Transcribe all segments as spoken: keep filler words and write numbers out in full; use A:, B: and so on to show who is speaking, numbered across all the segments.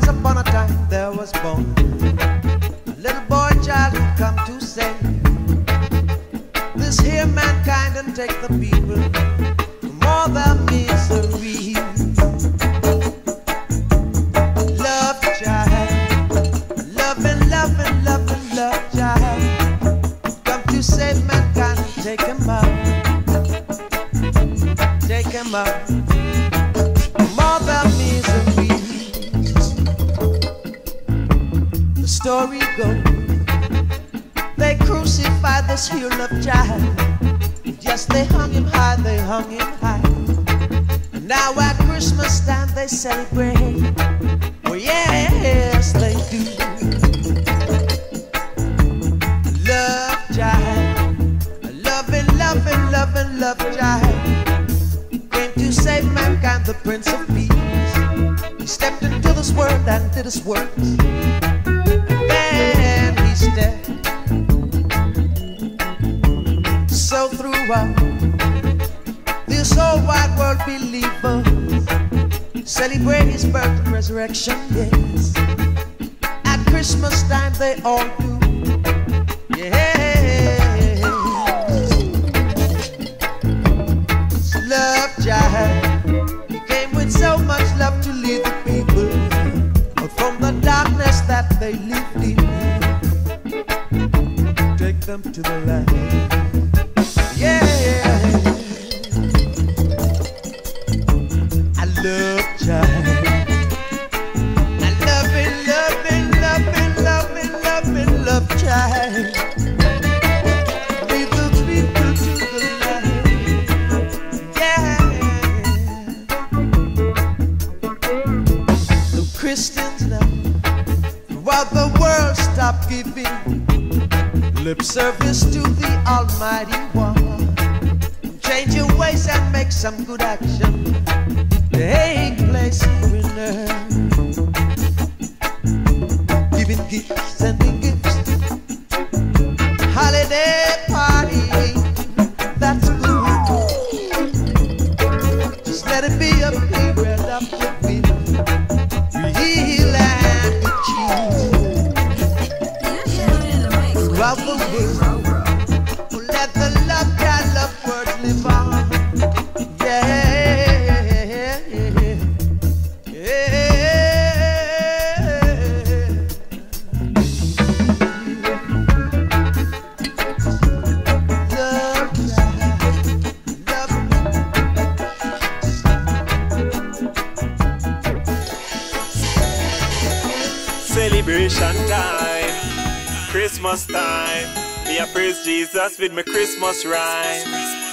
A: once upon a time there was born a little boy child who come to say, this here mankind and take the people from all their misery. Love child, love and love and love and love child, come to save mankind and take him out, take him out from all their misery. The story goes, they crucified this here love child. Yes, they hung him high, they hung him high. And now at Christmas time they celebrate. Oh yes, they do. Love child, loving, loving, loving, love child, came to save mankind, the Prince of Peace. He stepped into this world and did his works. Then he stepped. So throughout this whole wide world, believers celebrate his birth and resurrection, yes. At Christmas time they all do, yes. Love child, he came with so much love to lead the people out from the darkness that they lived in, take them to the light. Yeah, I love child. I love it, love it, love it, love it, love it, love child. Lead the people to the light. Yeah. The Christians now, while the world stopped giving lip service to the Almighty One. Change your ways and make some good action. Take place here in earth. Giving gifts, sending gifts. Holiday party, that's good. Just let it be a period of fulfillment. Real and cheese. Throughout the world, let the love God love words live on. Yeah, yeah, yeah. Love, love.
B: Celebration time, Christmas time. Me a praise Jesus with my Christmas rhyme.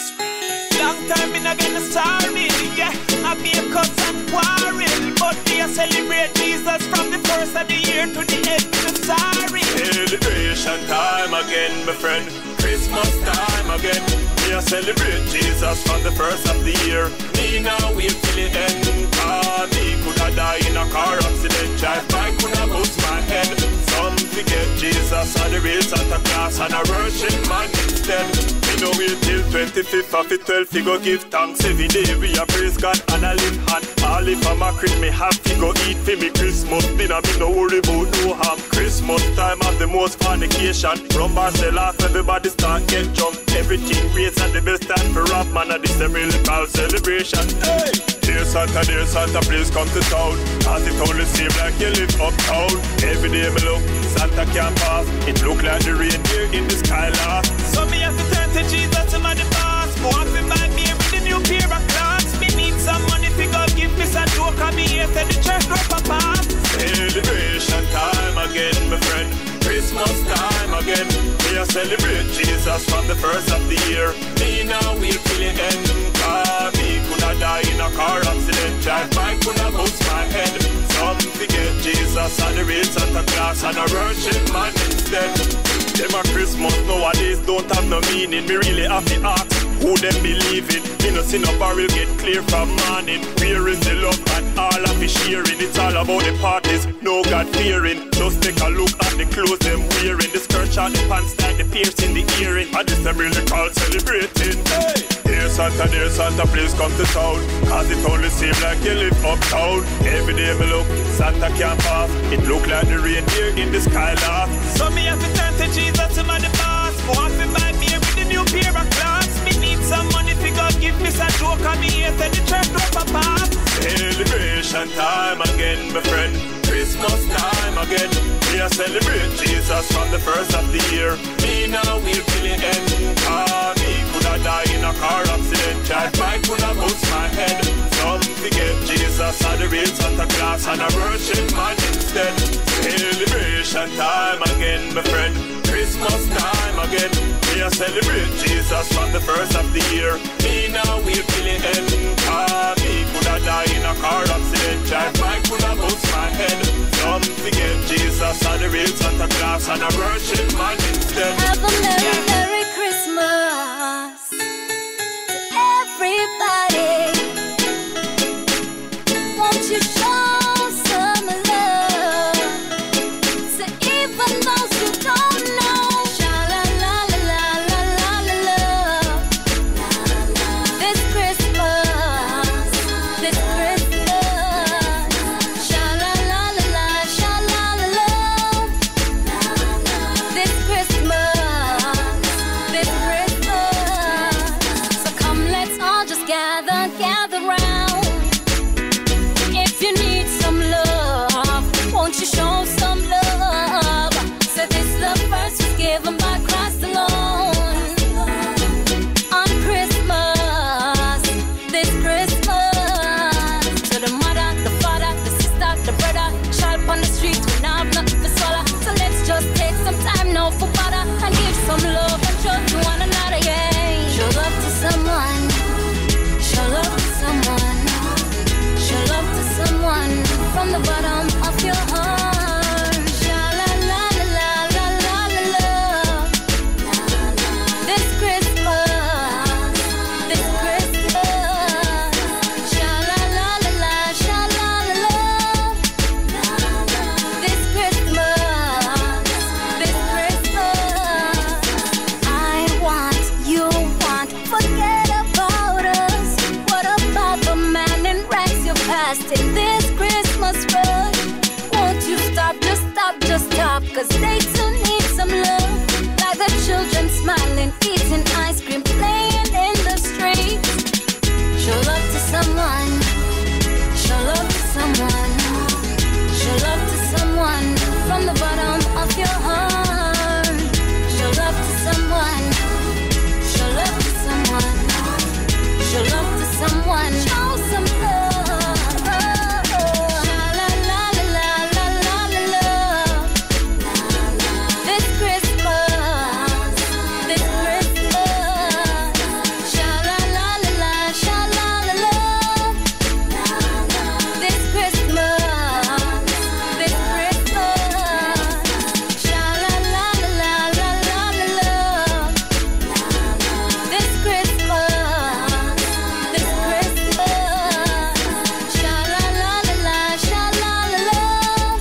C: Long time me not getting sorry, yeah. I be a cuss and quarrel, but we a celebrate Jesus from the first of the year to the end of the sorry.
B: Celebration time again, my friend. Christmas time again. We a celebrate Jesus from the first of the year. Me now wait till the end. Cause me coulda die in a car accident. Drive by coulda bust my head. Some forget Jesus are the real Santa Claus and a worship man instead. Me no wait till twenty-fifth of the twelfth. We go give thanks every day. We a praise God and a live hand. All if I'm a crit me have to go eat for me Christmas dinner. Me no worry about no harm. Christmas time of the most fornication. Rum bar sell off, everybody start get drunk. Everything great and the best time for rap man. And this a really called celebration. Hey! Dear Santa, dear Santa, please come to town. As it only seems like you live uptown. Every day me look, Santa can't pass. It look like the reindeer in the sky last.
C: So me have to turn to Jesus to my boss. Go up and buy me with a new pair of clothes. Me need some money to go give me some joke. And me here to the church go papa.
B: Celebration time again, my friend. Christmas time again. We are celebrate Jesus from the first of the year. Me now we'll feel the end. Cause me coulda die in a car accident. Drive by coulda bust my head. Some forget Jesus and the real Santa Claus and a worship man instead. Them a Christmas nowadays don't have no meaning. Me really have to ask who them believe in. Me no see no barrel get clear from morning. Where is the love and all of the sharing? It's all about the parties, no God fearing. Just take a look at the clothes them wearing. The skirt short, the pants tight, the piercing, the earring. And this them really call celebrating. Hey! Dear Santa, dear Santa, please come to town. Cause it only seems like you live uptown. Every day me look, Santa can't pass. It look like the reindeer in the sky laugh.
C: So me have to turn to Jesus to my the boss. Want to buy me with a new pair of clothes. Me need some money to go give me some joke. And me here to the church drop a pass.
B: Celebration time again, my friend. Christmas time again. We are celebrate Jesus from the first of the year. Me now will till the end. Ah, me coulda die in a car accident. Child might coulda bust my head. Some forget Jesus and the real Santa Claus and I worship man instead. Celebration time again, my friend. Christmas time again. We are celebrate Jesus from the first of the year. Me now will till the end. Ah, me coulda die in a car accident. Child might coulda bust my head. Some forget Jesus and the real Santa Claus and I worship man instead.
D: Have a merry, merry Christmas to everybody. Won't you show some love to even those who don't know? Sha la la la la la la la. This Christmas, this Christmas. Sha la la la la, sha la la la. This Christmas, this Christmas. So come, let's all just gather, gather round. If you need some love, won't you show some love? So this love first was given by Christ alone. On Christmas, this Christmas. To the mother, the father, the sister, the brother, child on the street who now have nothing to swallow. So let's just take some time now for butter and give some love and show to one another, yeah. Show love to someone, show love to someone. Show love to someone from the bottom of your heart. Sha la la la la la la la. This Christmas, this Christmas. Sha la la la la, sha la la la. This Christmas, this Christmas. I want, you want, forget about us. What about the man in rags you passed in this Christmas rush? Won't you stop, just stop, just stop? Cause they too need some love. Like the children smiling, eating ice cream, playing in the streets. Show love to someone, show love to someone. Show love to someone from the bottom of your heart. Show love to someone, show love to someone. Show love to someone, show some love. Sha la la la la la la la. This Christmas, this Christmas. Sha la la la la, sha la la la. This Christmas, this Christmas. Sha la la la la la la la. This Christmas, this Christmas. Sha la la la la, sha la la la.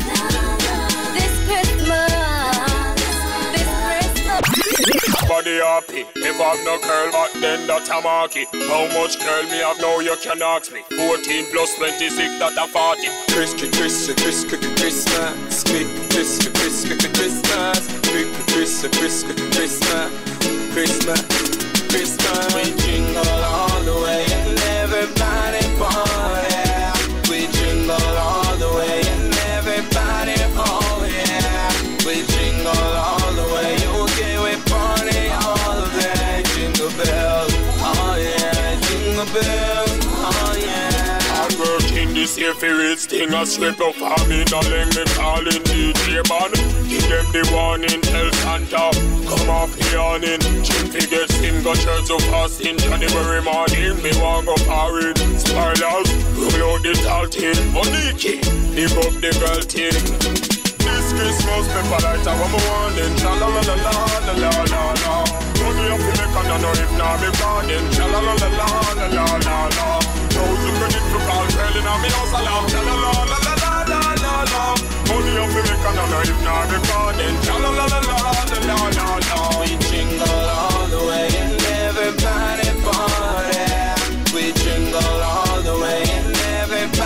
D: This Christmas, this Christmas.
B: Body happy, if I've no girl, but then that's a market. How much girl me have now, you can ask me. Fourteen plus twenty-six, that's a forty.
E: Chris, Chris, Chris, Christmas. Chris, Chris, Chris, Christmas. Chris, Chris, Chris, Christmas. Christmas, Christmas. We jingle all the way and everybody party. We jingle all the way and everybody, oh yeah. We jingle all the way, okay, we party all day. Jingle bells, oh yeah. Jingle bells, oh yeah.
B: Hard working this year for it, sting a slip of famine. Darling, me calling D J man. Give them the warning, tell Santa, come off the awning. Jim figures him go church so fast in January morning. Me want go parade, spoilers, roll out the tall tin. Moniki, live up the girl thing. This Christmas, me for light I want my warning. Sha la la la la la la la la. Money up in the corner, no if not me garden. Sha la la la la la la la la. Thousand credit for call, girl in me house alarm. Sha la la la la la la la la. Money up in the corner, no if not me garden. Sha la la la la la la la la.
E: We jingle all the way and everybody party. We jingle all the way and everybody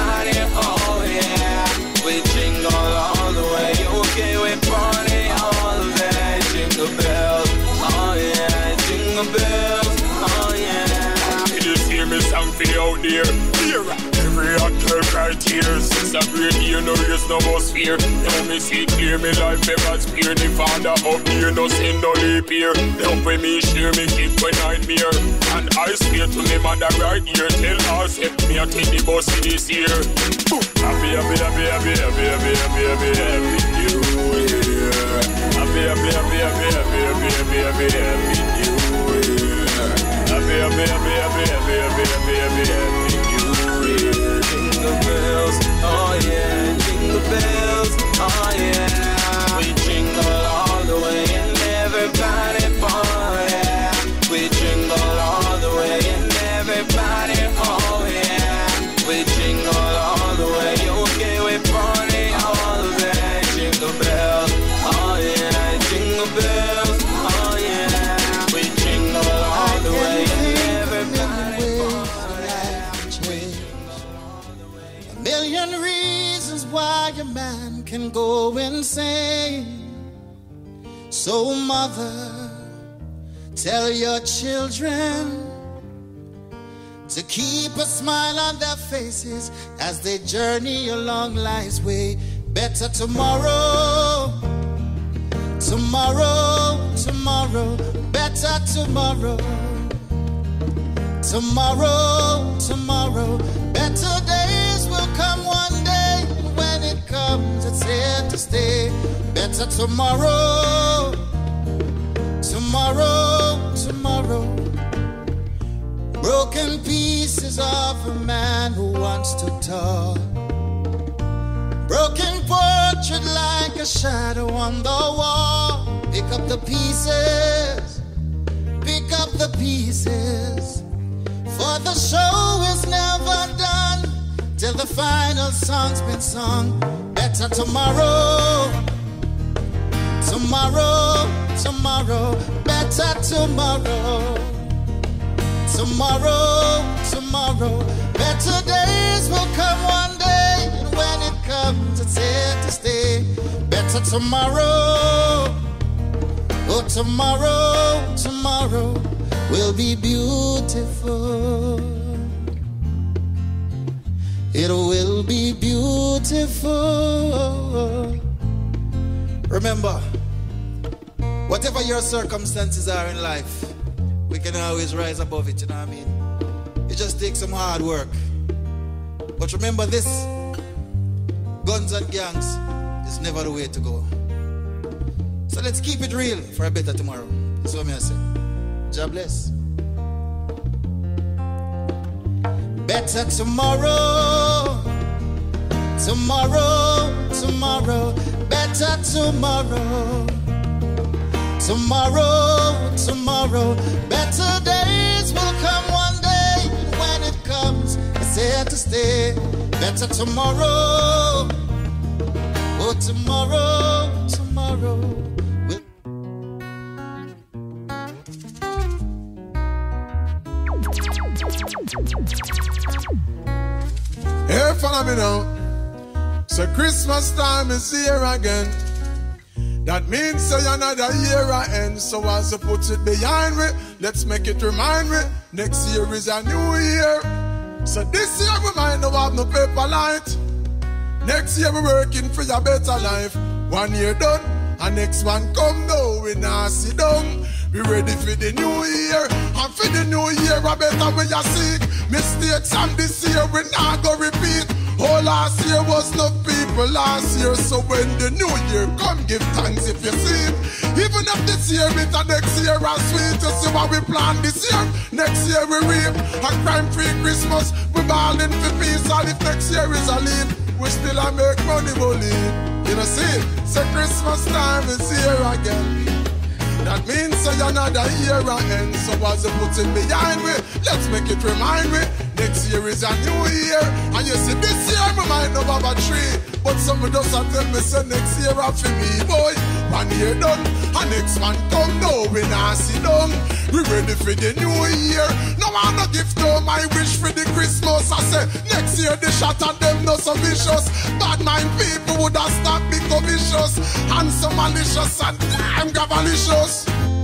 B: this a great year, no race, no more fear. Now me see clear, me life me God's spear. The Father up here, no sin, no leap here. Help when me share, me keep when nightmare. And I swear to me mother right here, tell her, set me a take the bus this year. Happy, happy, happy, happy, happy, happy, happy, happy, happy New Year. Happy, happy, happy, happy, happy, happy, happy, happy, happy New Year. Happy, happy, happy, happy, happy, happy, happy, happy, happy New Year.
E: Jingle bells, oh yeah, jingle bells, oh yeah. We jingle all the way and everybody party. We jingle all the way and everybody, oh yeah. We jingle all the way, okay, we party all day. Jingle bells, oh yeah, jingle bells, oh yeah. We jingle all the way and everybody party.
F: A million reasons why a man can go insane. So mother, tell your children to keep a smile on their faces as they journey along life's way. Better tomorrow, tomorrow, tomorrow, better tomorrow, tomorrow, tomorrow, better days will come one day. And when it comes, it's here to stay. Better tomorrow, tomorrow, tomorrow. Broken pieces of a man who wants to talk. Broken portrait like a shadow on the wall. Pick up the pieces, pick up the pieces. For the show is never done till the final song's been sung. Better tomorrow, tomorrow, tomorrow, better tomorrow. Tomorrow, tomorrow, better days will come one day. And when it comes, it's here to stay. Better tomorrow, oh tomorrow, tomorrow will be beautiful. It will be beautiful. Remember, whatever your circumstances are in life, we can always rise above it, you know what I mean? It just takes some hard work. But remember this, guns and gangs is never the way to go. So let's keep it real for a better tomorrow. That's what I say. God bless. Better tomorrow, tomorrow, tomorrow, better tomorrow. Tomorrow, tomorrow, better days will come one day. And when it comes, it's here to stay. Better tomorrow, oh tomorrow, tomorrow will...
G: Hey, follow me now. So Christmas time is here again. That means so another year I end. So as I put it behind me, let's make it remind me, next year is a new year. So this year we might not have no paper light. Next year we're working for your better life. One year done, and next one come though, we not sit down. We ready for the new year, and for the new year I better we a seek. Mistakes and this year we not go repeat. Oh, last year was no people last year. So when the new year come, give thanks if you see it. Even if this year it and next year are sweet. You see what we plan this year, next year we reap. A crime-free Christmas, we balling for peace. And if next year is a leap, we still a make money believe. You know see, so Christmas time is here again. That means so another year I end. So as you put it behind me, let's make it remind me, next year is a new year. And you see this year we might not have a tree, but some of us tell me say next year after me, boy. One year done, and next one come now, we not sit down. We ready for the new year. No one no gift no my wish for the Christmas. I say next year the shot and them no so vicious. Bad mind people would have stopped become vicious. And so malicious and damn gavalicious.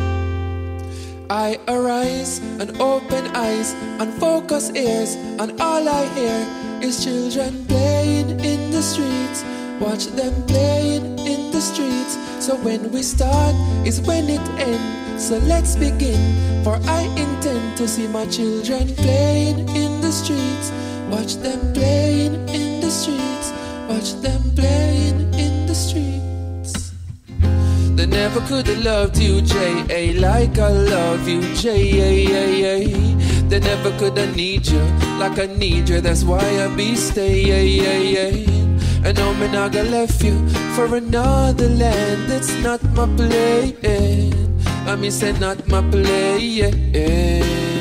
E: I arise and open eyes and focus ears, and all I hear is children playing in the
H: the streets. Watch them playing in the streets. So when we start is when it ends. So let's begin, for I intend to see my children playing in the streets. Watch them playing in the streets. Watch them playing in the streets. They never could have loved you, J A, like I love you, J A. They never could have need you like I need you. That's why I be staying. And now me not gonna left you for another land. It's not my play. I mean say not my play.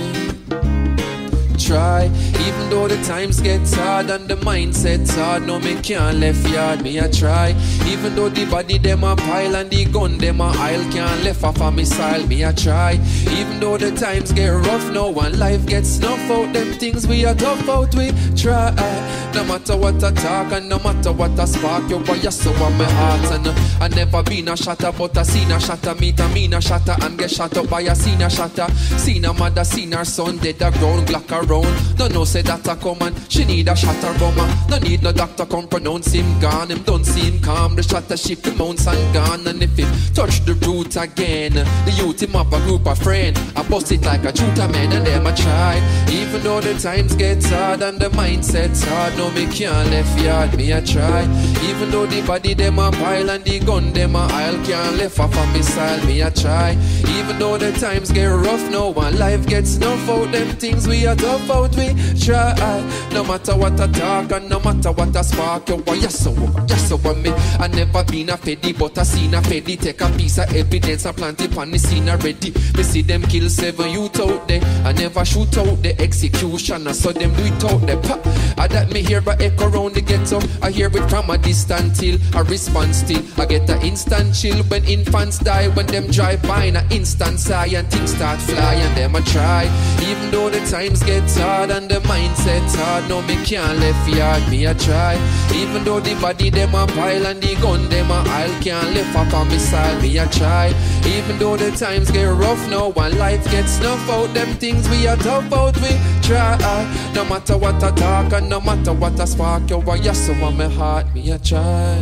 H: Try, even though the times get hard and the mindset's hard. No, me can't left yard, me I try. Even though the body them a pile and the gun them a aisle, can't left off a missile, me I try. Even though the times get rough, no one life gets snuff out. Them things we are tough out, we try. No matter what I talk and no matter what I spark, you boy, you so on my heart. And uh, I never been a shatter, but I seen a shatter. Meet a mean a shatter and get shot up by a seen a shatter. Seen a mother, seen her son dead a ground, black around. No, no, say that I come and she need a shatter bomber. No need no doctor come pronounce him gone. Him don't see him calm. The shatter ship the mounts and gone. And if him touch the root again, the youth him up a group of friend. I bust it like a shooter man and them a try. Even though the times get hard and the mindset's hard, no me can't left yard, me a try. Even though the body them a pile and the gun them a aisle, can't left off a missile, me a try. Even though the times get rough, no one life gets snuff out. Them things we are tough out, we try. No matter what I talk and no matter what I spark, you want yes so, yes so me. I never been a feddy, but I seen a feddy take a piece of evidence and plant it on the scene already. Me see them kill seven youth out there. I never shoot out the execution, I saw them do it out there. Pop. I that me hear a echo round the ghetto. I hear it from a distant hill. I respond still. I get an instant chill when infants die. When them drive by in an instant sigh and things start flying. Them I try. Even though the times get hard and the mindset's hard, no me can't left yard, me I try. Even though the body them a pile and the gun them a aisle, can't left up on me side, me I try. Even though the times get rough, no one life gets snuff out. Them things we are tough out, we try. No matter what I talk and no matter what I spark, you are yes so on my heart, me I try.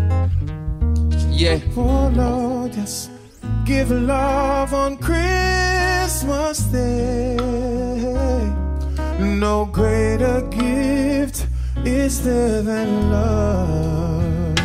H: Yeah.
I: Oh Lord, yes. Give love on Christmas Day. No greater gift is there than love.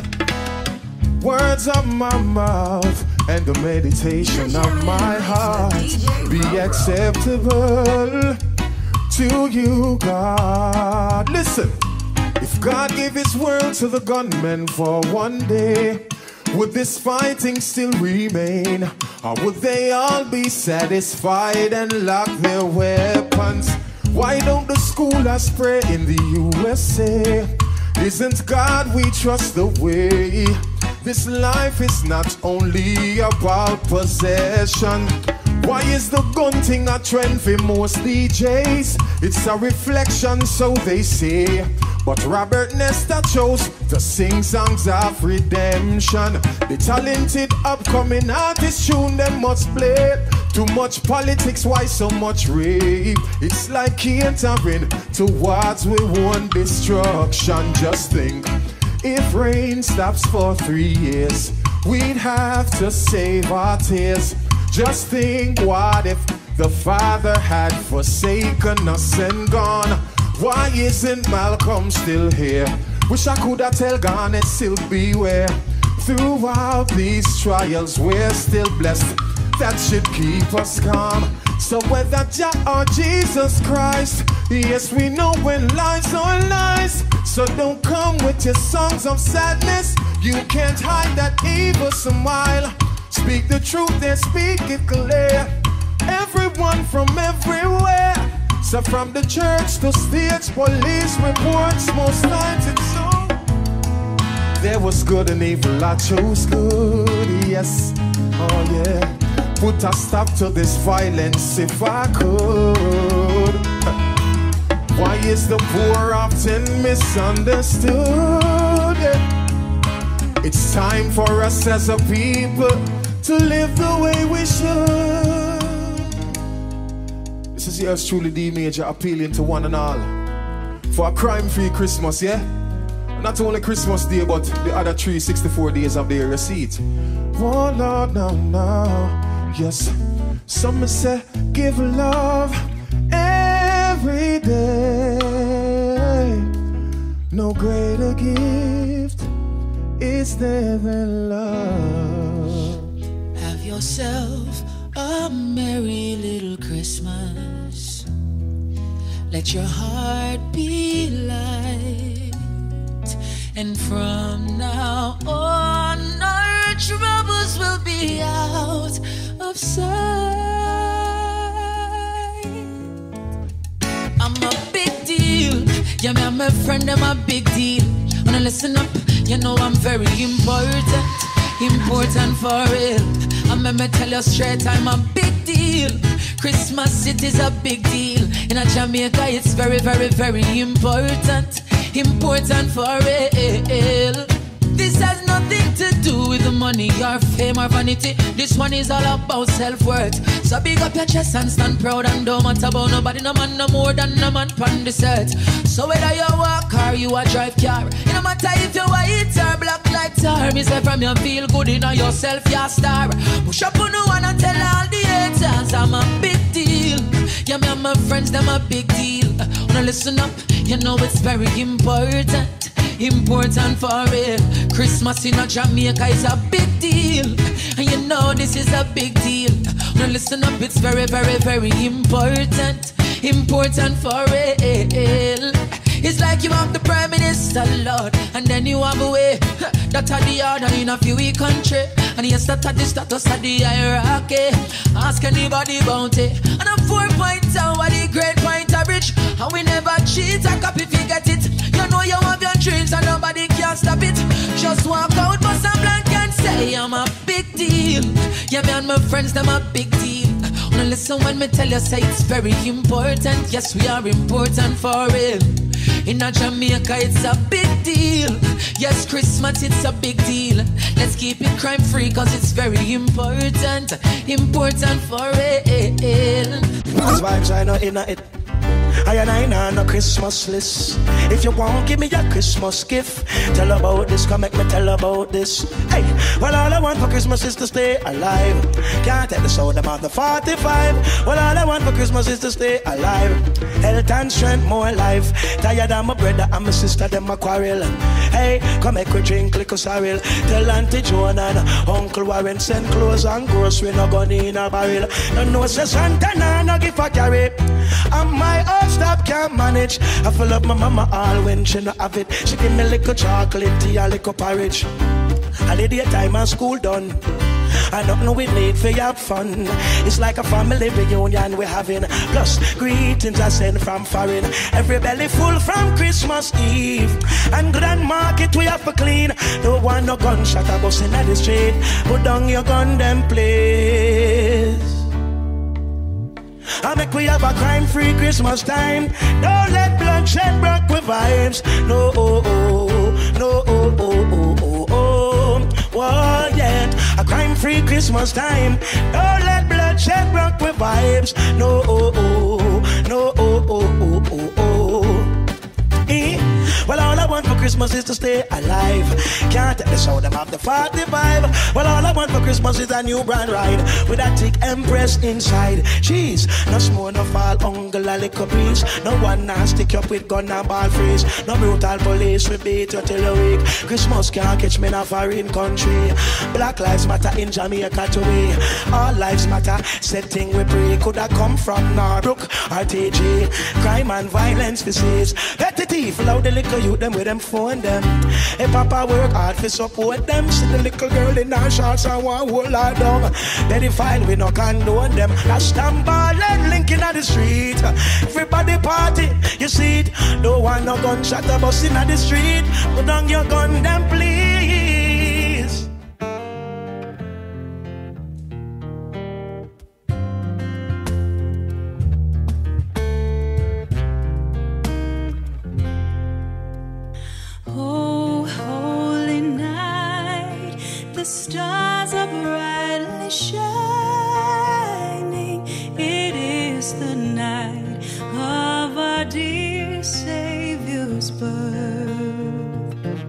I: Words of my mouth and the meditation of my heart be acceptable to you, God. Listen, if God gave his word to the gunmen for one day, would this fighting still remain? Or would they all be satisfied and lock their weapons? Why don't the schoolers pray in the U S A? Isn't God we trust the way? This life is not only about possession. Why is the gun thing a trend for most D Js? It's a reflection, so they say. But Robert Nesta chose to sing songs of redemption. The talented upcoming artist tune them must play. Too much politics, why so much rape? It's like catering towards we want destruction. Just think, if rain stops for three years, we'd have to save our tears. Just think, what if the Father had forsaken us and gone? Why isn't Malcolm still here? Wish I could have tell Garnet still beware. Throughout these trials we're still blessed. That should keep us calm. So whether Jah or Jesus Christ, yes we know when lies are lies. So don't come with your songs of sadness. You can't hide that evil smile. Speak the truth and speak it clear. Everyone from everywhere. So from the church to stage, police reports, most times it's so. There was good and evil, I chose good, yes, oh yeah. Put a stop to this violence if I could. Why is the poor often misunderstood? Yeah. It's time for us as a people to live the way we should. This is yours truly, D Major, appealing to one and all for a crime-free Christmas, yeah? Not only Christmas Day, but the other three hundred sixty-four days of the year, you see it. Oh Lord, now, now, yes. Some say give love every day. No greater gift is there than love.
J: Have yourself a merry little Christmas. Let your heart be light. And from now on, our troubles will be out of sight. I'm a big deal. Yeah, me and my friend, I'm a big deal. Wanna listen up, you know I'm very important. Important for real. I'm gonna tell you straight, I'm a big deal. Christmas, it is a big deal. In a Jamaica, it's very, very, very important. Important for real. This has nothing to do with the money or fame or vanity. This one is all about self-worth. So big up your chest and stand proud and don't matter about nobody. No man no more than no man pan this earth. So whether you walk or you a drive car, it no matter if you white or black like tar. Me say from you feel good in yourself, you're a star. Push up on the one and tell all the haters I'm a big deal. Yeah, me and my friends, them a big deal. Wanna listen up, you know it's very important. Important for real. Christmas in a Jamaica is a big deal. And you know this is a big deal. Now listen up, it's very, very, very important. Important for real. It's like you have the Prime Minister, Lord, and then you have a way. That's the order in a few week country. And yes, that's the status of the hierarchy. Ask anybody about it. And a four point down, what the great point of rich. And we never cheat, a copy if you get it. You know you have your dreams and nobody can stop it. Just walk out, but some blank and say I'm a big deal. Yeah, me and my friends, them a big deal. Now listen when me tell you, say it's very important. Yes, we are important for real. In a Jamaica, it's a big deal. Yes, Christmas, it's a big deal. Let's keep it crime free, cause it's very important. Important for real.
K: These vibes I know in it. I and I know no Christmas list. If you won't give me your Christmas gift, tell about this, come make me tell about this. Hey, well all I want for Christmas is to stay alive. Can't take the sound about the forty-five. Well all I want for Christmas is to stay alive. Health and strength, more life. Tired of my brother and my sister, them a quarrel. Hey, come make we drink liquor sorrel. Tell Auntie Joan and Uncle Warren send clothes and grocery, no gun in a barrel. No no say Santa na no give a carry. And my own stop can't manage. I fill up my mama all when she no have it. She give me little chocolate tea and little porridge. Holiday time and school done. I don't know we need for have fun. It's like a family reunion we're having. Plus greetings I send from foreign. Every belly full from Christmas Eve. And grand market we have to clean. Don't want no gunshot a bus in the street. Put down your gun them please. I make we have a crime-free Christmas time. Don't let bloodshed break with vibes. No, oh, oh, no, oh, oh, oh, oh, oh. Whoa, yeah. A crime-free Christmas time. Don't let bloodshed break with vibes. No, oh, oh, no, oh, oh, oh, oh, oh. Eh? Well, all I want for Christmas is to stay alive. Can't take the sound of the forty-five. Well, all I want for Christmas is a new brand ride with a thick Empress inside. Jeez, no smoke, no fall, ungle, a liquor breeze. No one now stick up with gun and ball freeze. No brutal police will beat you till a week. Christmas can't catch me in a foreign country. Black lives matter in Jamaica today. All lives matter, setting we pray. Could have come from Norbrook or T G. Crime and violence disease. Petty thief, loud the liquor youth them with them phone them. Hey papa work hard for support them. See the little girl in her shorts and one whole lot down. They file we no condone them. Last time ball and linking at the street. Everybody party, you see it. Don't want no gunshot a bus in the street. Put down your gun them please.
L: Oh, holy night, the stars are brightly shining. It is the night of our dear Savior's birth.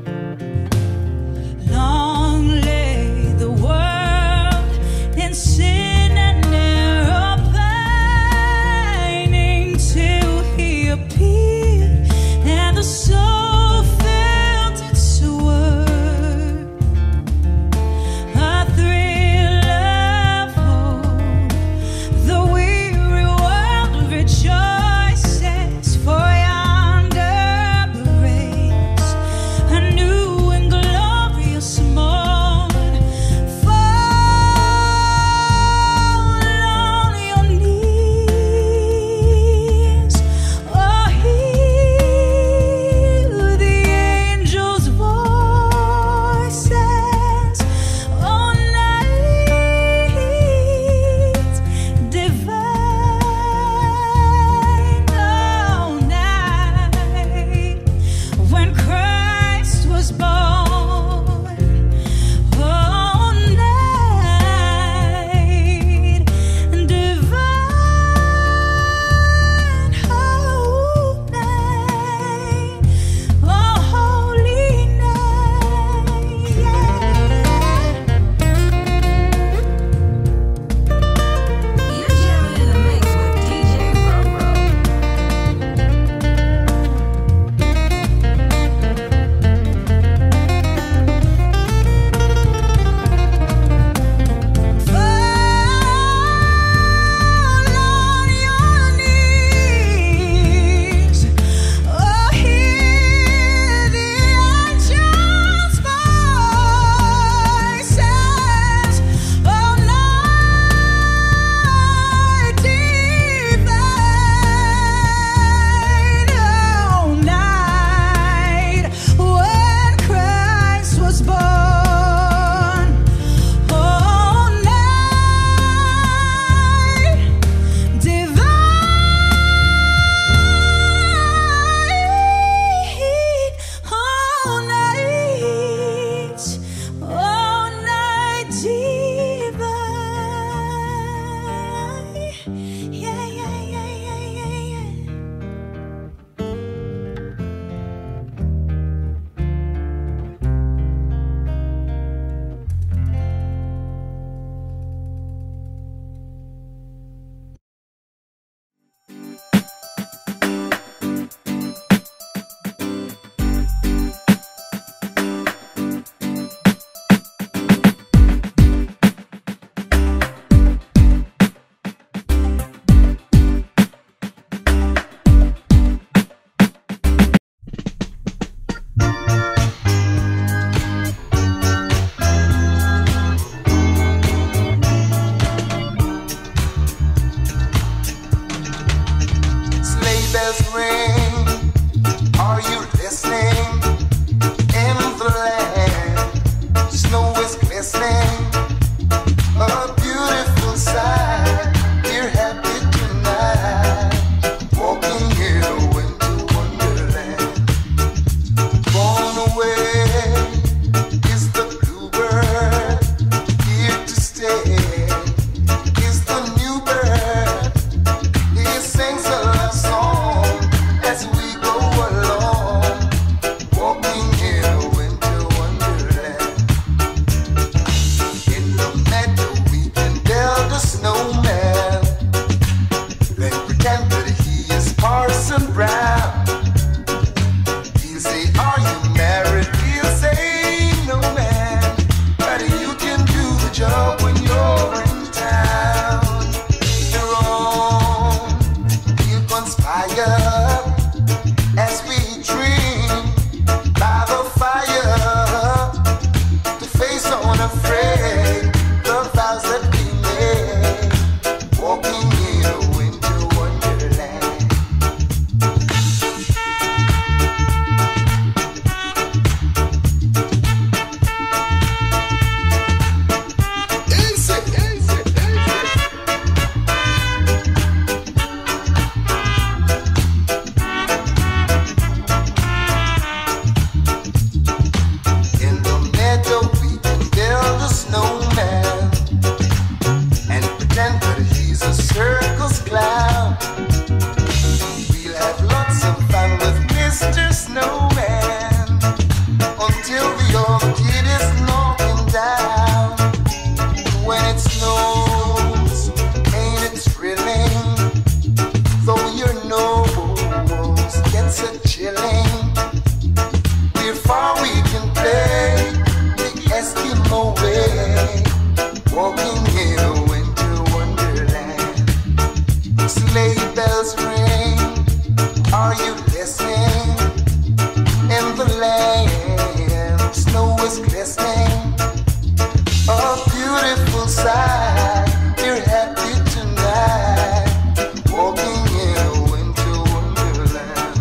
M: far we can play the Eskimo way, walking in a winter wonderland. Sleigh bells ring, are you listening? In the land, snow is glistening, a beautiful sight. We're happy tonight, walking in a winter wonderland.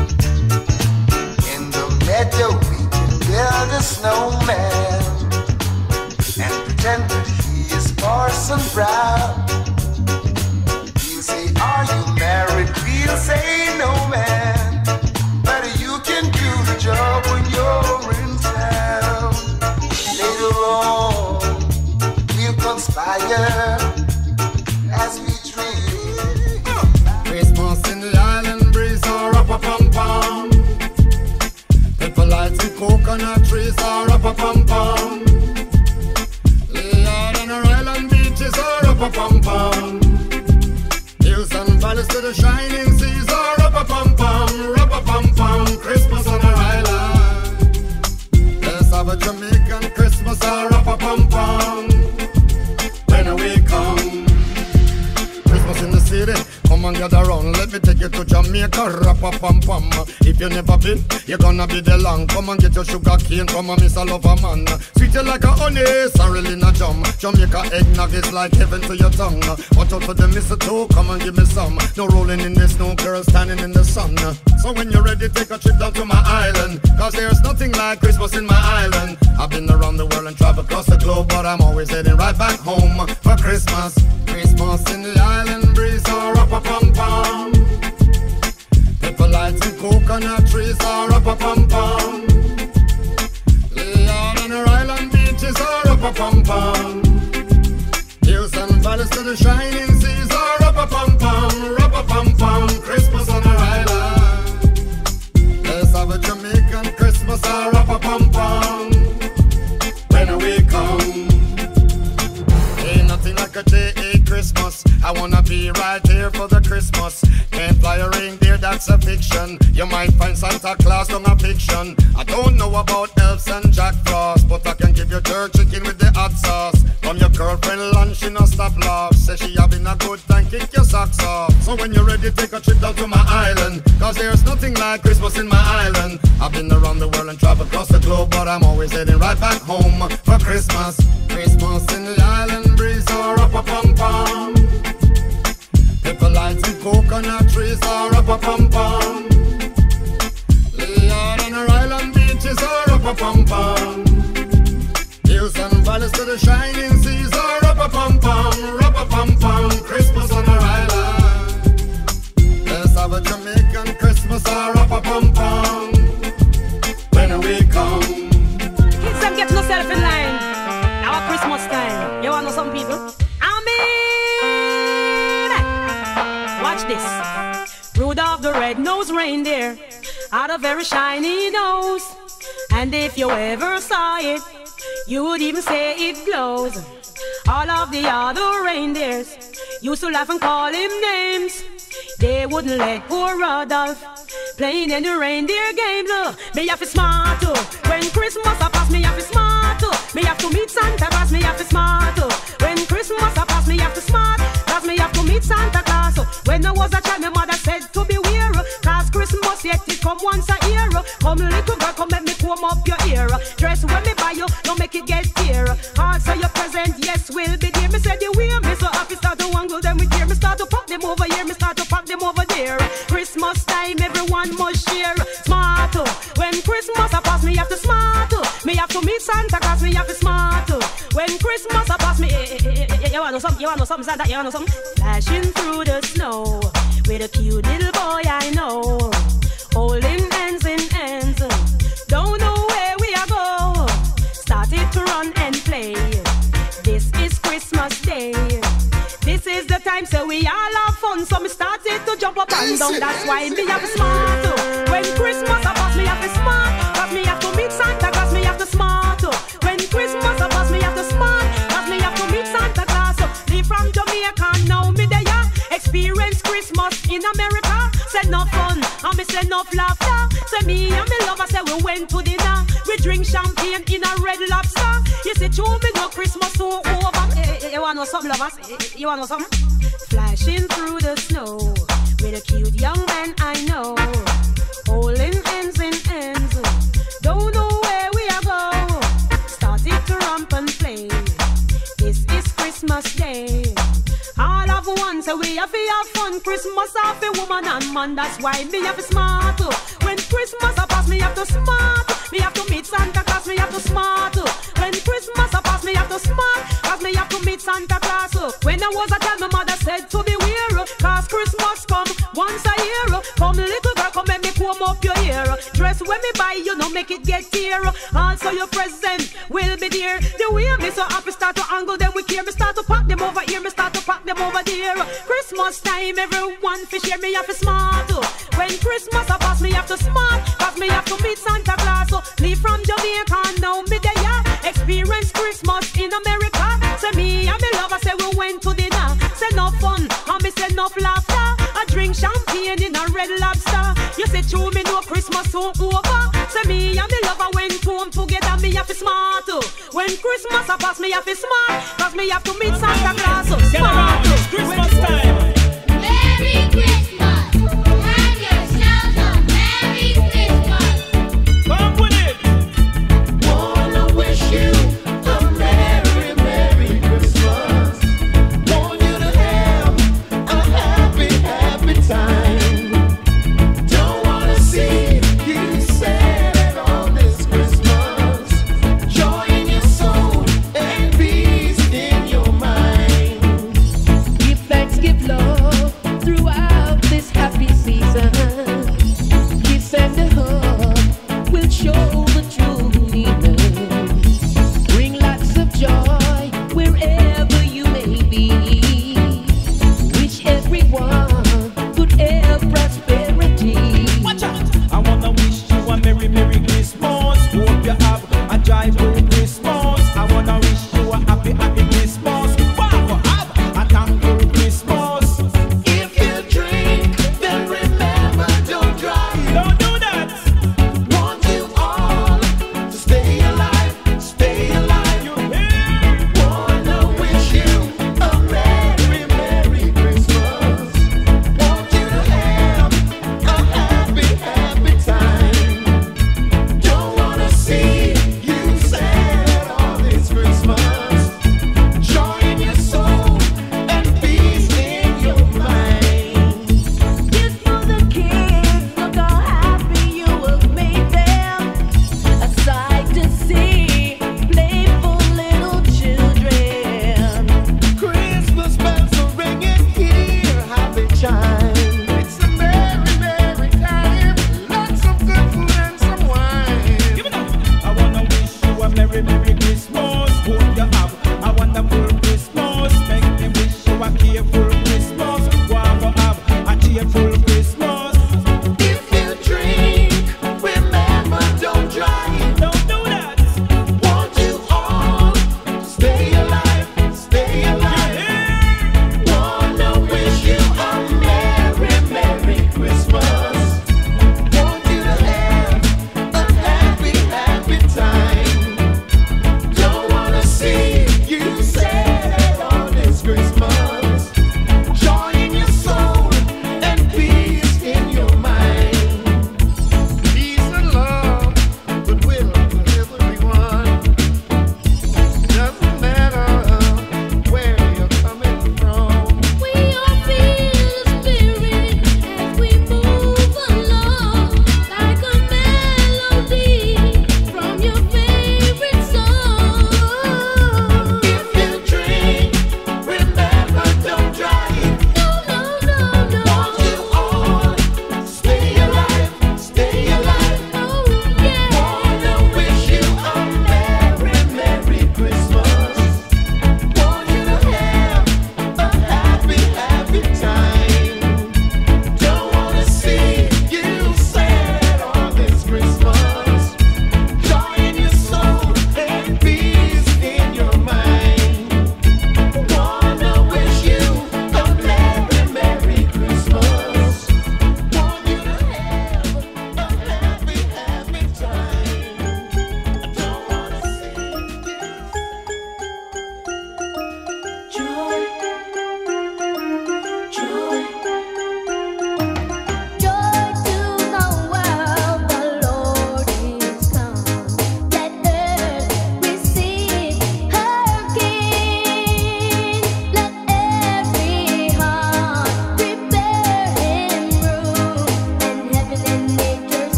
M: In the meadow we can build a snowman and pretend that he is Parson Brown. He'll say, are you married? We'll say, no man, but you can do the job when you're in town. Later on we'll conspire as we dream.
N: Christmas in the island breeze, or up a pum pum. Pepper lights and coconut trees, or up a pum pum. Lay out on our island beaches, or up a pum pum. Hills and valleys to the shining seas, or up a pum pum, up a pum pum. Christmas on our island. Let's have a Jamaican Christmas, or up a pum pum. When we come, Christmas in the city, come and gather round. Let me take you to Jamaica, rap-a-pum-pum. If you never been, you're gonna be there long. Come and get your sugar cane, come and miss a lover man. Sweet you like a honey, sorry Lina Jum. Jamaica eggnog is like heaven to your tongue. Watch out for the mistletoe, come and give me some. No rolling in the snow, girl standing in the sun. So when you're ready, take a trip down to my island, cause there's nothing like Christmas in my island. I've been around the world and traveled across the globe, but I'm always heading right back home for Christmas. Christmas in the island breeze, or up a pum pum. Pepper lights and coconut trees, or up a pum pum. Lay out on our island beaches, or up a pum pum. Hills and valleys to the shining seas, or up a pum pum, up a pum pum. Christmas on our island. Let's have a Jamaican Christmas, or up a pum pum. When we come, ain't nothing like a J A Christmas. I wanna be right here for the Christmas. Can't fly a reindeer, that's a fiction. You might find Santa Claus on a fiction. I don't know about elves and Jack Frost, but I can give you jerk chicken with the hot sauce. From your girlfriend lunch, she no stop laugh. Say she having a good time, kick your socks off. So when you're ready, take a trip down to my island, cause there's nothing like Christmas in my island. I've been around the world and traveled across the globe, but I'm always heading right back home for Christmas. Christmas in the island breeze, or up a pum pum. Pepper lights and coconut trees, or up a pum pum. Lay out on our island beaches, or up a pum pum. Hills and valleys to the shining seas, or up a pum pum, up a pum pum. Christmas on our island. Let's have a Jamaican Christmas, or up a pum pum. When we come,
O: kids them get yourself in line. Now at Christmas time, you wanna know some people? Watch this. Rudolph the red-nosed reindeer had a very shiny nose, and if you ever saw it, you would even say it glows. All of the other reindeers used to laugh and call him names. They wouldn't let poor Rudolph playing any reindeer games. Uh, me have to smart uh, when Christmas a pass. Me have to smart uh, me have to meet Santa Claus. Me have to smart uh, when Christmas a pass. Me have to smart cause me have to meet Santa Claus. Uh, when I was a child, my mother said to beware, uh, cause Christmas yet it come once a year. Uh, come little girl, come let me comb up your ear. Uh, dress when me buy you, don't make it get tear. Also your present, yes, will be there. Me said you wear me so happy, start to wangle them with tear. Me start to pop them over here, me start to pop them over there. Christmas time, everyone must share. Smart uh, when Christmas a pass, me have to smart uh, me have to meet Santa Claus. Me have to smart uh, when Christmas a pass. Me eh, eh, eh, eh, you wanna know something? You wanna know something, Santa? You wanna know something? Flashing through the snow with a cute little boy I know, holding hands in hands. Don't know where we are go. Started to run and play. This is Christmas Day. This is the time, so we all have fun. So me started to jump up and down. That's why me have to smart uh, when Christmas a pass. Me have to smart cause me have to meet Santa Claus. Me have to smart uh, when Christmas a pass. Me have to smart cause me have to meet Santa Claus. uh, Leave from Jamaica, now me there. Experience Christmas in America. Said no fun, and me say no laughter. Say me and me lover say we went went to dinner. We drink champagne in a Red Lobster. You say, to me no Christmas so over. Hey, hey, you wanna know something, lovers? Hey, you wanna know something? Flashing through the snow with a cute young man I know, holding hands in hands. Don't know where we are going. Started to romp and play. This is Christmas Day. All of one say we have to have fun. Christmas have a woman and man. That's why me have to smart. When Christmas a pass, me have to smart. Me have to meet Santa Claus. Me have to smart. When Christmas a pass, me have to smart. Cause me have to meet Santa Claus. When I was a child, my mother said to beware. Cause Christmas come once a year. Come little girl, come make me comb up your hair. Dress when me buy, you know, make it get tear. Also your present will be there. The way me so happy start to angle them with care. Me start to pack them over here. Me start to pack them over there. Christmas time, everyone fish share. Me have to smart. When Christmas a pass, me have to smart. Cause me have to meet Santa Claus. Leave from Jamaica, now me there. Experience Christmas in America. Say me and me lover say we went to dinner. Say no fun, and me say no laughter. I drink champagne in a Red Lobster. You say to me no Christmas so over. Say me and me lover went home together. Me have to smart. When Christmas a pass, me have to smart. Cause me have to meet Santa Claus. Smart. Christmas time.
P: Merry Christmas. Hang yourselves up. Merry Christmas.
C: Come with it.
P: Wanna wish you a Merry, Merry Christmas. Want you to have a happy, happy time. Don't wanna see you sad on this Christmas. Joy in your soul and peace in your mind.
J: Give thanks, give love throughout this happy season. Kiss and a hug will show the true meaning. Bring lots of joy wherever you may be. Wish everyone good health, prosperity.
C: Watch out! I wanna wish you a Merry, Merry Christmas. Hope you have a joyful Christmas. I wanna wish you a happy, happy Christmas. Wow, have a thankful Christmas.
P: If you drink, then remember, don't drive.
C: Don't do that.
P: Want you all to stay alive, stay alive.
C: You hear?
P: Wanna wish you a Merry, Merry Christmas. Want you to have a happy, happy time. Don't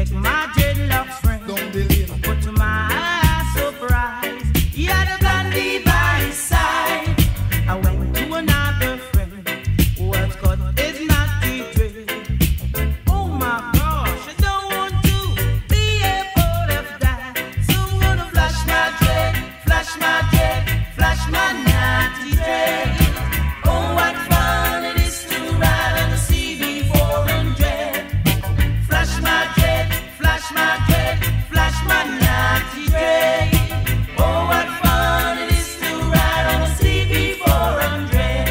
C: took my dreadlocks friend.
F: Don't believe it.
C: But to my surprise, he had a blondie by his side. I went to another friend who was cut his naughty dread. Oh my gosh, I don't want to be a part of that. So I'm gonna flash my dread, flash my dread, flash my naughty dread. Oh, what fun it is to ride on the C B four hundred. Flash my dread, flash my dread, flash my naughty dread. Oh, what fun it is to ride on the C B four hundred.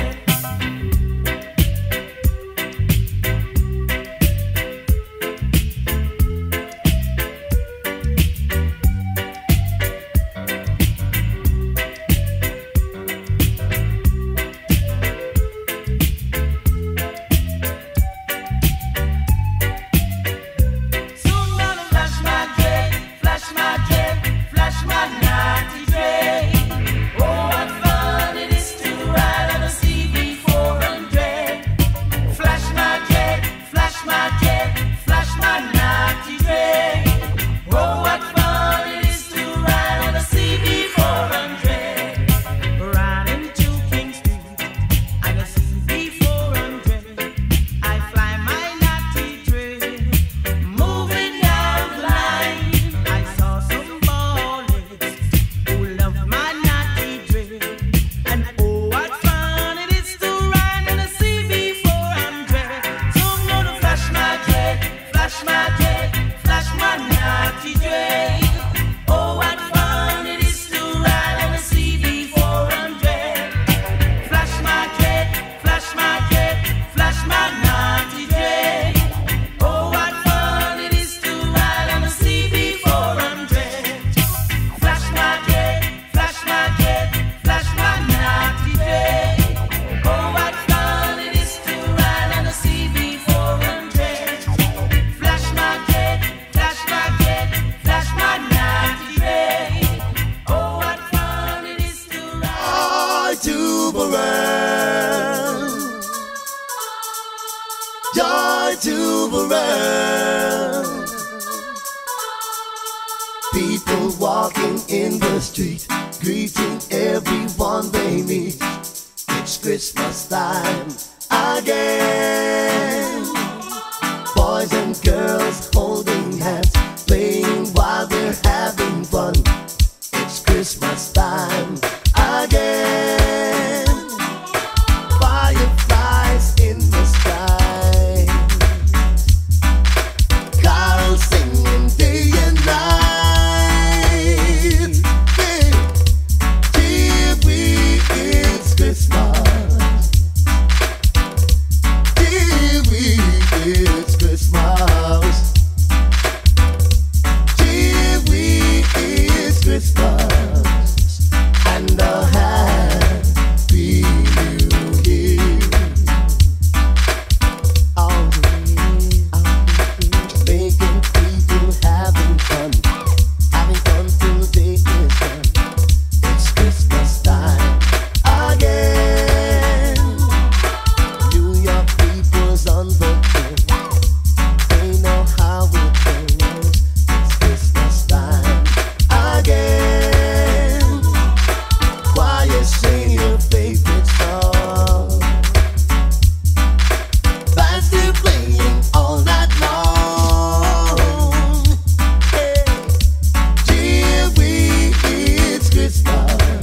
C: So I'm gonna flash my dread, flash my dread, flash my naughty dread. Oh, what fun it is to ride on a C B four hundred. Flash my dread, flash my dread, flash my naughty dread. Oh, what fun it is to ride on a C B four hundred. Riding to King Street on a C B four hundred. I fly my naughty dread, moving down the line. I saw some ballers who love my naughty dread. And oh, what fun it is to ride on a C B four hundred. So I'm gonna flash my dread, flash my dread, flash my naughty dread. Oh, what fun it is to ride on a C B four hundred. Flash my dread, flash my dread, flash my naughty dread. Oh, what fun it is to ride on a C B four hundred. Flash my dread, flash my dread, flash my naughty dread. Oh, what fun it is to ride on a C B four hundred. Flash my dread, flash my dread, flash my naughty dread. Oh, what fun it is to ride.
P: Joy to the world. Joy to the world. People walking in the street, greeting everyone they meet. It's Christmas time again. Boys and girls holding hands, playing while they're having fun. It's Christmas time again. Fireflies in the sky, carols singing day and night. Yeah. Here we it's Christmas. Here we it's Christmas. Here we it's Christmas. And a happy new year. All making people having fun, having fun till the day is done. It's Christmas time again. New York people's on the go. They know how it goes. It's Christmas time again. Choir sing your favorite song. Bands still playing all night long. Hey. Here we it's Christmas.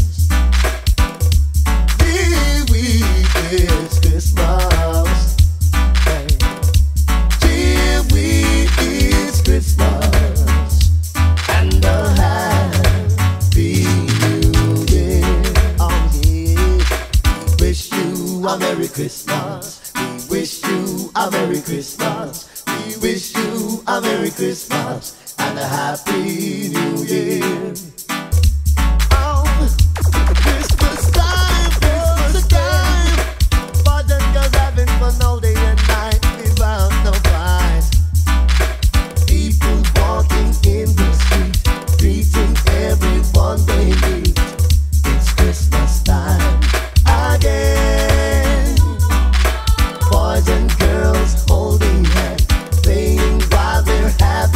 P: Here we it's Christmas. Hey. Here we it's Christmas. And a happy new year. Oh yeah. We wish you a Merry Christmas. We wish you a Merry Christmas. We wish you a Merry Christmas and a Happy New Year. Oh, Christmas time was a time for them girls having fun all day and night without no price. People walking in the street, greeting everyone they meet. It's Christmas time again. Boys and girls holding hands, playing while they're having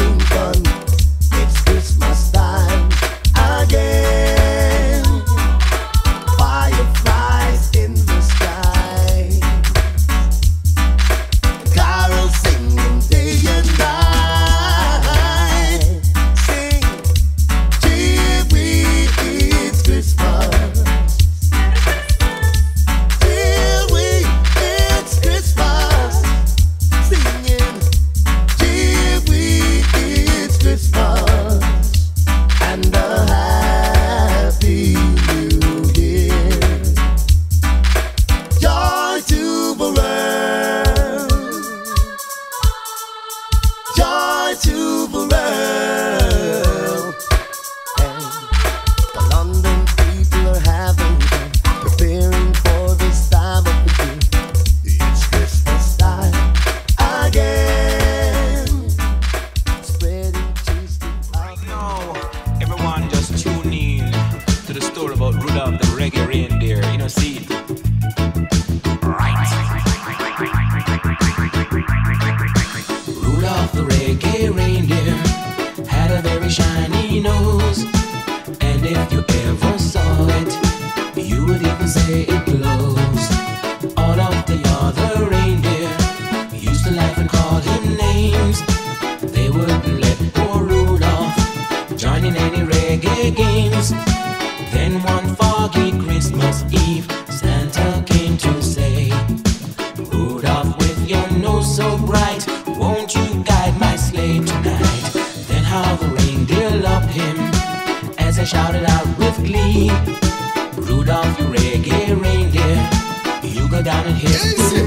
J: wouldn't let poor Rudolph join in any reggae games. Then one foggy Christmas Eve, Santa came to say, Rudolph, with your nose so bright, won't you guide my sleigh tonight? Then how the reindeer loved him as they shouted out with glee, Rudolph, you reggae reindeer, you go down in history.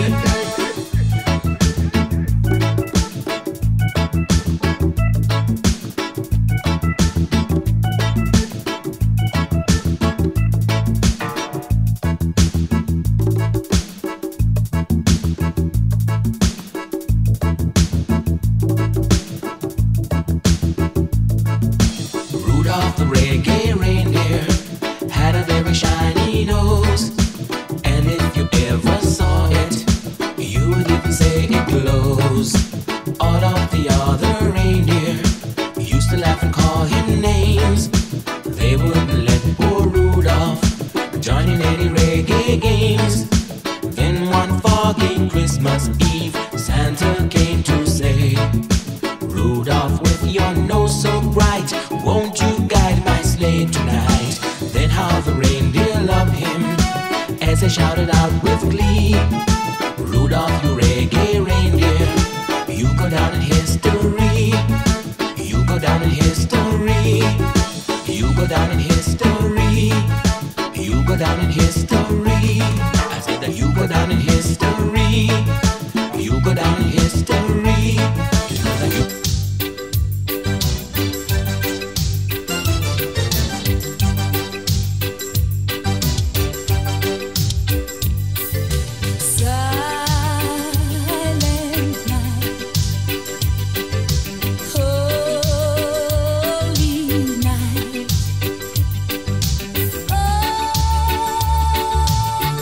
J: Rudolph the reggae reindeer had a very shiny nose, and if you ever saw it, you would even say it glows. All of the other reindeer used to laugh and call him names. They wouldn't let poor Rudolph join in any reggae games. Then one foggy Christmas Eve, Santa came to say, Rudolph, with your nose so bright, won't you guide my sleigh tonight? Then how the reindeer loved him as they shouted out with glee, Rudolph, you reggae reindeer, you go down in history. You go down in history. You go down in history. You go down in history. I said that you go down in history. You go down in history. You know that you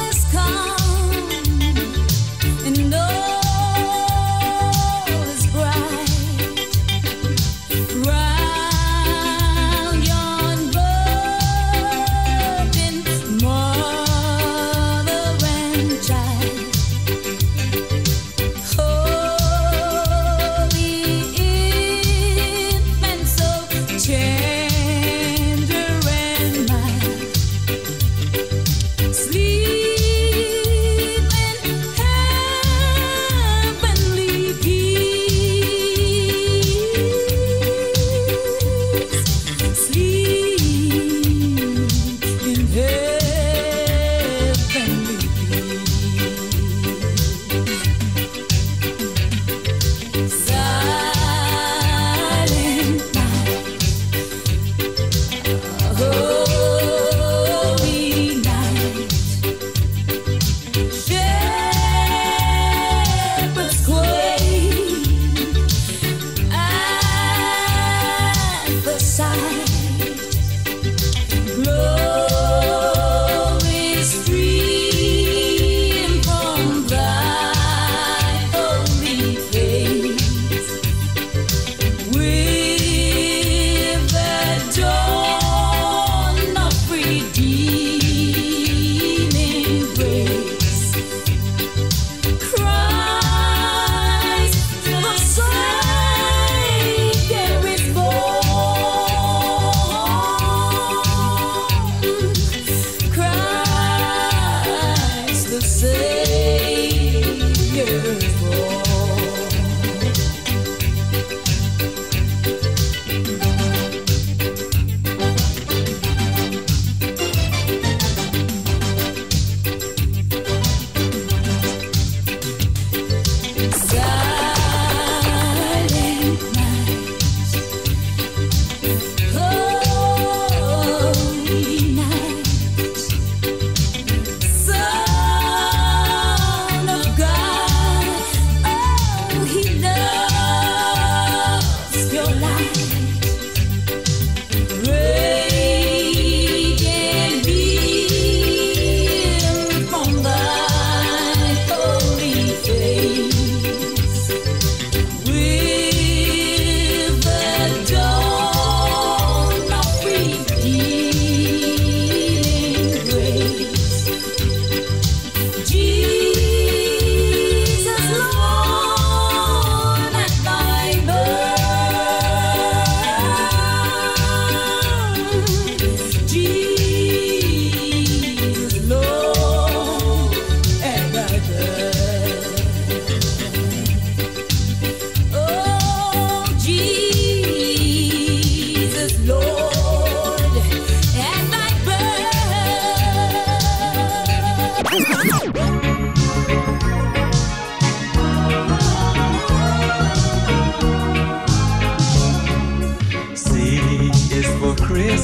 D: And all is bright.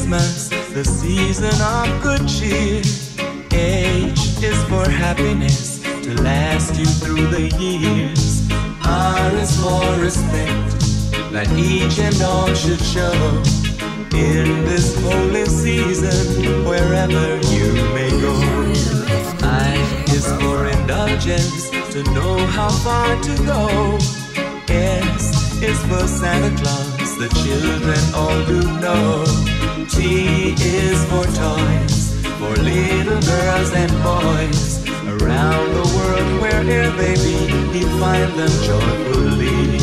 Q: Christmas, the season of good cheer. H is for happiness, to last you through the years. R is for respect, that each and all should show in this holy season, wherever you may go. I is for indulgence, to know how far to go. S is for Santa Claus, the children all do know. T is for toys, for little girls and boys. Around the world, wherever they be, you find them joyfully.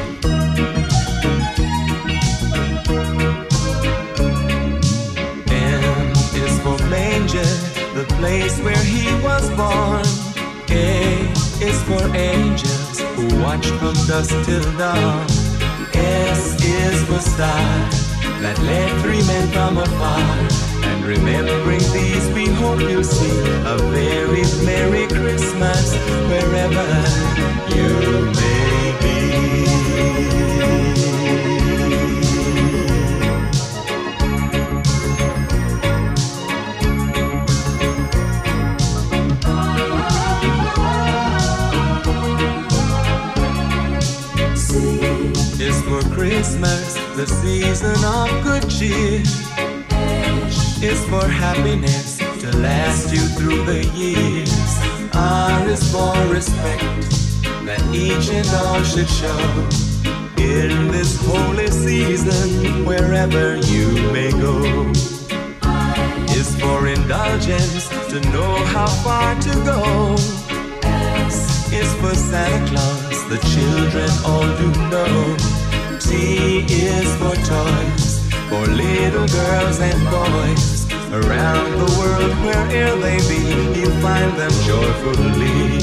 Q: M is for manger, the place where he was born. A is for angels, who watch from dusk till dawn. S is for star, that led three men from afar. And remembering these, we hope you'll see a very Merry Christmas, wherever you may be. Is for Christmas, the season of good cheer. H is for happiness, to last you through the years. R is for respect, that each and all should show in this holy season, wherever you may go. Is for indulgence, to know how far to go. S is for Santa Claus, the children all do know. T is for toys, for little girls and boys. Around the world, wherever they be, you find them joyfully.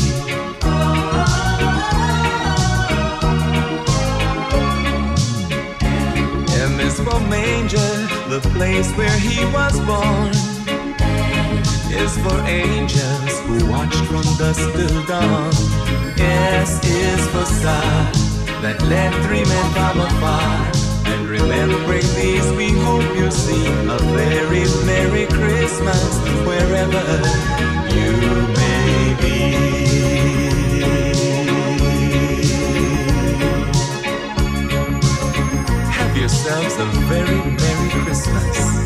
Q: M is for manger, the place where he was born. Is for angels, who watch from dusk till dawn. S is for star, that led three men from afar. And remembering these, we hope you'll see a very Merry Christmas, wherever you may be. Have yourselves a very Merry Christmas.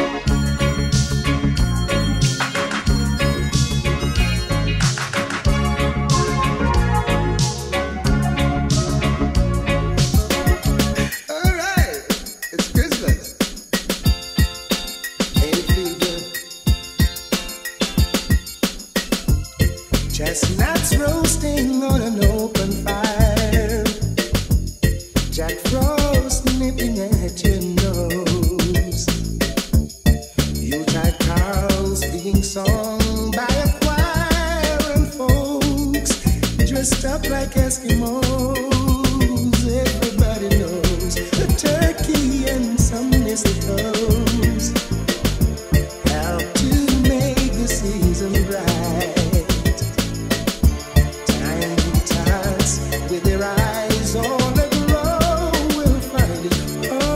K: Chestnuts roasting on an open fire, Jack Frost nipping at your nose, Yuletide carols being sung by a choir, and folks dressed up like Eskimos. Everybody knows a turkey and some mistletoes help to make the season bright. With their eyes all aglow, we'll find it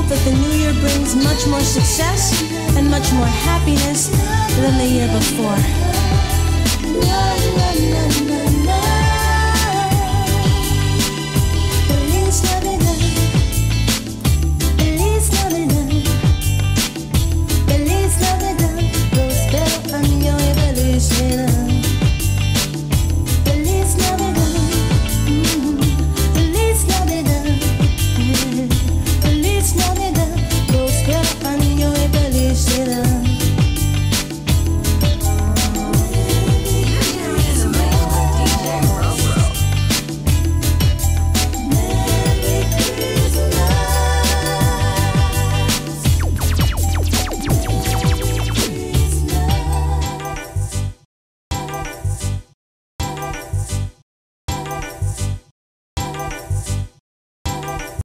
R: hope that the new year brings much more success and much more happiness than the year before.